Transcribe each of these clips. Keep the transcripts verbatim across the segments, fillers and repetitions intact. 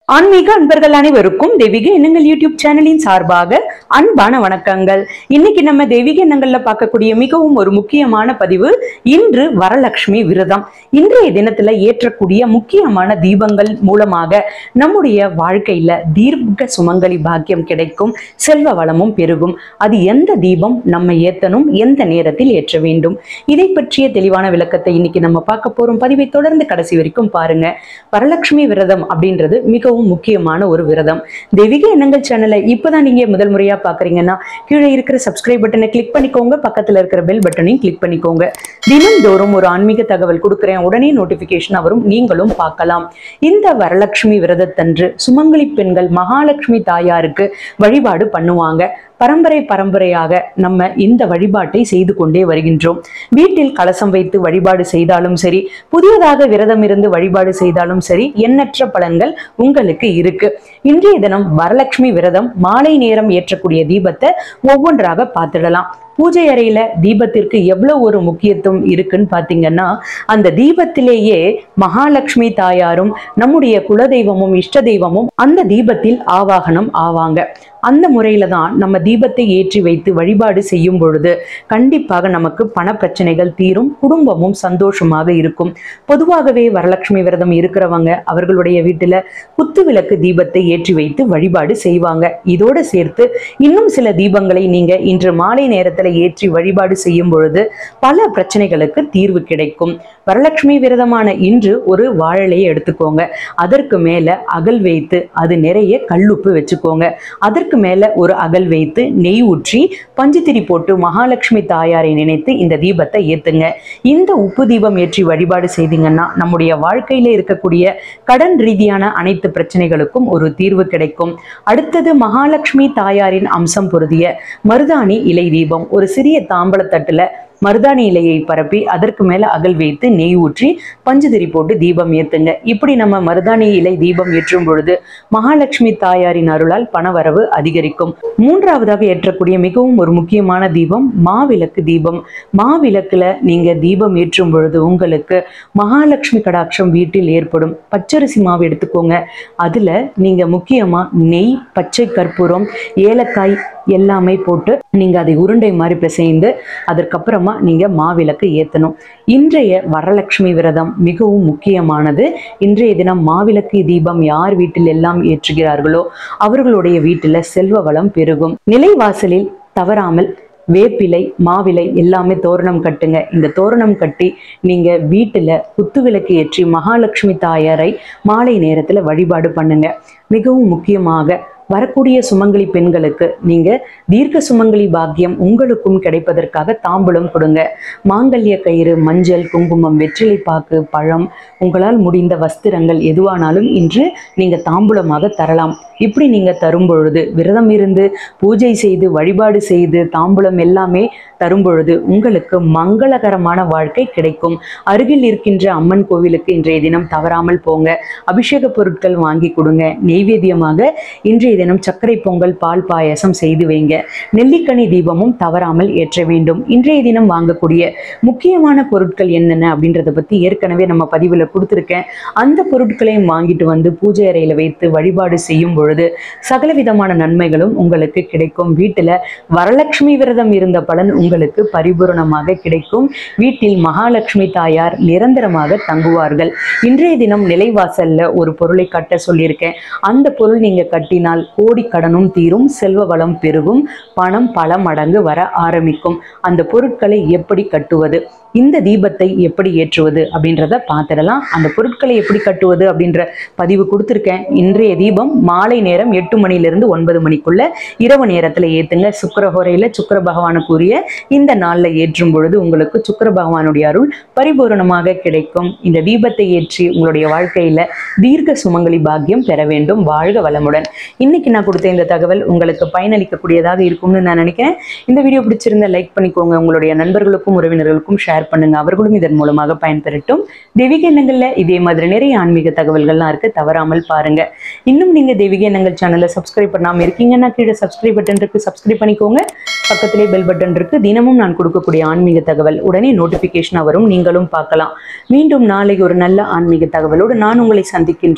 ஆன்மீக அன்பர்கள் அனைவருக்கும் தெய்வீக எண்ணங்கள் யூடியூப் சேனலின் சார்பாக அன்பான வணக்கங்கள். இன்னைக்கு நம்ம தெய்வீக எண்ணங்கள்ல பார்க்கக்கூடிய மிகவும் ஒரு முக்கியமான பதிவு இன்று வரலட்சுமி விரதம். இன்றைய தினத்துல ஏற்றக்கூடிய முக்கியமான தீபங்கள் மூலமாக நம்முடைய வாழ்க்கையில தீர்க்க சுமங்கலி பாக்கியம் கிடைக்கும், செல்வ வளமும் பெருகும். அது எந்த தீபம் நம்ம ஏத்தணும், எந்த நேரத்தில் ஏற்ற வேண்டும், இதை பற்றிய தெளிவான விளக்கத்தை இன்னைக்கு நம்ம பார்க்க போறோம். பதிவை தொடர்ந்து கடைசி வரைக்கும் பாருங்க. வரலட்சுமி விரதம் அப்படின்றது மிகவும் முக்கியமான ஒரு விரதம். தெய்வீக எண்ணங்கள் சேனலை இப்பதான் நீங்க முதல் முறையா பாக்குறீங்கன்னா கீழே இருக்கிற சப்ஸ்கிரைப் பட்டனை கிளிக் பண்ணிக்கோங்க, பக்கத்துல இருக்கிற பெல் பட்டனையும் கிளிக் பண்ணிக்கோங்க. தினந்தோறும் ஒரு ஆன்மீக தகவல் கொடுக்கிறேன், உடனே நோட்டிபிகேஷன் வரும், நீங்களும் பார்க்கலாம். இந்த வரலட்சுமி விரதத்தன்று சுமங்கலி பெண்கள் மகாலட்சுமி தாயாருக்கு வழிபாடு பண்ணுவாங்க. பரம்பரை பரம்பரையாக நம்ம இந்த வழிபாட்டை செய்து கொண்டே வருகின்றோம். வீட்டில் கலசம் வைத்து வழிபாடு செய்தாலும் சரி, புதியதாக விரதம் இருந்து வழிபாடு செய்தாலும் சரி, எண்ணற்ற பலன்கள் உங்களுக்கு இருக்கு. இன்றைய தினம் வரலட்சுமி விரதம் மாலை நேரம் ஏற்றக்கூடிய தீபத்தை ஒவ்வொன்றாக பார்த்துடலாம். பூஜை அறையில தீபத்திற்கு எவ்வளவு ஒரு முக்கியத்துவம் இருக்குன்னு பாத்தீங்கன்னா, அந்த தீபத்திலேயே மகாலட்சுமி தாயாரும் நம்முடைய குலதெய்வமும் இஷ்ட தெய்வமும் அந்த தீபத்தில் ஆவாகனம் ஆவாங்க. அந்த முறையில தான் நம்ம தீபத்தை ஏற்றி வைத்து வழிபாடு செய்யும் பொழுது கண்டிப்பாக நமக்கு பண பிரச்சனைகள் தீரும், குடும்பமும் சந்தோஷமாக இருக்கும். பொதுவாகவே வரலட்சுமி விரதம் இருக்கிறவங்க அவர்களுடைய வீட்டுல குத்து விளக்கு தீபத்தை ஏற்றி வைத்து வழிபாடு செய்வாங்க. இதோடு சேர்த்து இன்னும் சில தீபங்களை நீங்க இன்று மாலை நேரத்தில் ஏற்றி வழிபாடு செய்யும் பொழுது பல பிரச்சனைகளுக்கு தீர்வு கிடைக்கும். வரலட்சுமி விரதமான இன்று ஒரு வாழலையை எடுத்துக்கோங்க. அதற்கு மேல அகல் வைத்து அது நிறைய கல்லுப்பு வச்சுக்கோங்க. அதற்கு மேல ஒரு அகல் வைத்து நெய் ஊற்றி பஞ்சுத்திரி போட்டு மகாலட்சுமி தாயாரை நினைத்து இந்த தீபத்தை ஏத்துங்க. இந்த உப்பு தீபம் ஏற்றி வழிபாடு செய்தீங்கன்னா நம்முடைய வாழ்க்கையில இருக்கக்கூடிய கடன் ரீதியான அனைத்து பிரச்சனைகளுக்கும் ஒரு தீர்வு கிடைக்கும். அடுத்தது மகாலட்சுமி தாயாரின் அம்சம் பொருந்திய மருதாணி இலை தீபம். ஒரு சிறிய தாம்பலத்தட்டுல மருதாணி இலையை பரப்பி அதற்கு மேல அகல் வைத்து நெய் ஊற்றி பஞ்சுதிரி போட்டு தீபம் ஏத்துங்க. இப்படி நம்ம மருதாணி இலை தீபம் ஏற்றும் பொழுது மகாலட்சுமி தாயாரின் அருளால் பணவரவு அதிகரிக்கும். மூன்றாவதாக ஏற்றக்கூடிய மிகவும் ஒரு முக்கியமான தீபம் மாவிளக்கு தீபம். மாவிளக்குல நீங்க தீபம் ஏற்றும் பொழுது உங்களுக்கு மகாலட்சுமி கடாட்சம் வீட்டில் ஏற்படும். பச்சரிசி மாவு எடுத்துக்கோங்க. அதுல நீங்க முக்கியமா நெய், பச்சை கற்பூரம், ஏலக்காய் எல்லாமே போட்டு நீங்க அதை உருண்டை மாதிரி பிசைந்து அதற்கப்புறமா நீங்க மாவிளக்கு ஏத்தணும். இன்றைய வரலட்சுமி விரதம் மிகவும் முக்கியமானது. இன்றைய தினம் மாவிளக்கு தீபம் யார் வீட்டில் எல்லாம் ஏற்றுகிறார்களோ அவர்களுடைய வீட்டுல செல்வ வளம் பெருகும். நிலைவாசலில் தவறாமல் வேப்பிலை, மாவிலை எல்லாமே தோரணம் கட்டுங்க. இந்த தோரணம் கட்டி நீங்க வீட்டுல குத்து விளக்கு ஏற்றி மகாலட்சுமி தாயாரை மாலை நேரத்துல வழிபாடு பண்ணுங்க. மிகவும் முக்கியமாக வரக்கூடிய சுமங்கலி பெண்களுக்கு நீங்க தீர்க்க சுமங்கலி பாக்கியம் உங்களுக்கும் கிடைப்பதற்காக தாம்பூலம் கொடுங்க. மாங்கல்ய கயிறு, மஞ்சள், குங்குமம், வெற்றிலை பாக்கு, பழம், உங்களால் முடிந்த வஸ்திரங்கள் எதுவானாலும் இன்று நீங்க தாம்பூலமாக தரலாம். இப்படி நீங்க தரும் பொழுது, விரதம் இருந்து பூஜை செய்து வழிபாடு செய்து தாம்பூலம் எல்லாமே தரும் பொழுது உங்களுக்கு மங்களகரமான வாழ்க்கை கிடைக்கும். அருகில் இருக்கின்ற அம்மன் கோவிலுக்கு இன்றைய தினம் தவறாமல் போங்க. அபிஷேக பொருட்கள் வாங்கி கொடுங்க. நெய்வேத்தியமாக இன்றைய தினம் சர்க்கரை பொங்கல், பால் பாயசம் செய்து வைங்க. நெல்லிக்கனி தீபமும் தவறாமல் ஏற்ற வேண்டும். இன்றைய தினம் வாங்கக்கூடிய முக்கியமான பொருட்கள் என்னென்ன அப்படின்றத பத்தி ஏற்கனவே நம்ம பதிவுல கொடுத்துருக்கேன். அந்த பொருட்களையும் வாங்கிட்டு வந்து பூஜை அறையில வைத்து வழிபாடு செய்யும் பொழுது சகல விதமான நன்மைகளும் உங்களுக்கு கிடைக்கும். வீட்டுல வரலட்சுமி விரதம் இருந்த பலன் உங்களுக்கு பரிபூரணமாக கிடைக்கும். வீட்டில் மகாலட்சுமி தாயார் நிரந்தரமாக தங்குவார்கள். இன்றைய தினம் நிலைவாசல்ல ஒரு பொருளை கட்ட சொல்லியிருக்கேன். அந்த பொருள் நீங்க கட்டினால் கோடி கடனும் தீரும், செல்வ வளம் பெருகும், பணம் பல மடங்கு வர ஆரம்பிக்கும். அந்த பொருட்களை எப்படி கட்டுவது, இந்த தீபத்தை எப்படி ஏற்றுவது அப்படின்றத பார்த்துடலாம். அந்த பொருட்களை எப்படி கட்டுவது அப்படின்ற பதிவு கொடுத்துருக்கேன். இன்றைய தீபம் மாலை நேரம் எட்டு மணிலிருந்து ஒன்பது மணிக்குள்ள இரவு நேரத்துல ஏத்துங்க. சுக்கிரஹோரையில சுக்கிர பகவானுக்குரிய இந்த நாள்ல ஏற்றும் பொழுது உங்களுக்கு சுக்கிர பகவானுடைய அருள் பரிபூரணமாக கிடைக்கும். இந்த தீபத்தை ஏற்றி உங்களுடைய வாழ்க்கையில தீர்க்க சுமங்கலி பாக்கியம் பெற வேண்டும். வாழ்க வளமுடன். இன்னைக்கு நான் கொடுத்த இந்த தகவல் உங்களுக்கு பயனளிக்கக்கூடியதாக இருக்கும்னு நான் நினைக்கிறேன். இந்த வீடியோ பிடிச்சிருந்தா லைக் பண்ணிக்கோங்க. உங்களுடைய நண்பர்களுக்கும் உறவினர்களுக்கும் ஷேர் பண்ணுங்க. அவர்களும் இதன் மூலமாக பயன்பெறட்டும். தெய்வீக எண்ணங்கள்ல இதே மாதிரி நிறைய ஆன்மீக தகவல்கள்லாம் இருக்கு, தவறாமல் பாருங்க. இன்னும் நீங்க தெய்வீக எண்ணங்கள் சேனலை சப்ஸ்கிரைப் பண்ணாம இருக்கீங்கன்னா கீழே சப்ஸ்கிரைப் பட்டன் இருக்கு, சப்ஸ்கிரைப் பண்ணிக்கோங்க. பக்கத்திலே பெல் பட்டன் இருக்கு. தினமும் நான் கொடுக்கக்கூடிய ஆன்மீக தகவல் உடனே நோட்டிபிகேஷன் வரும், நீங்களும் பார்க்கலாம். மீண்டும் நாளை ஒரு நல்ல ஆன்மீக தகவலோடு நான் உங்களை சந்திக்கின்றேன்.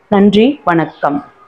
நன்றி, வணக்கம்.